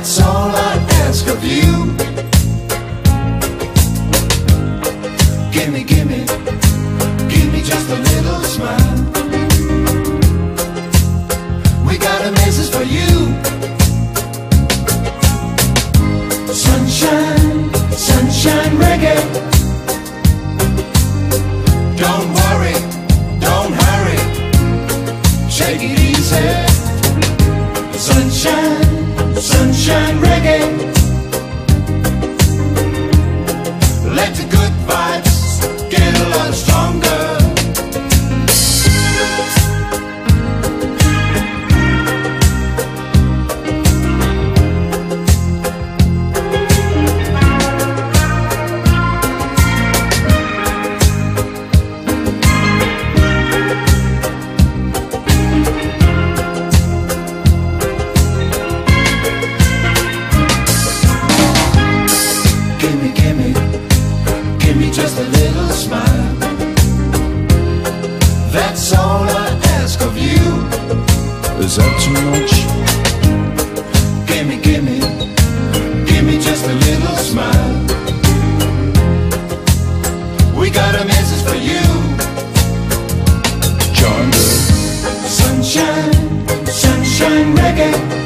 That's all I ask of you. Gimme, gimme, give me just a little smile. We got a message for you. Sunshine, sunshine reggae. Don't worry, don't hurry, shake it easy. Sunshine, sunshine reggae. Let the good vibes get a lot stronger. Give me just a little smile. That's all I ask of you. Is that too much? Give me just a little smile. We got a message for you. Jungle. Sunshine, sunshine reggae.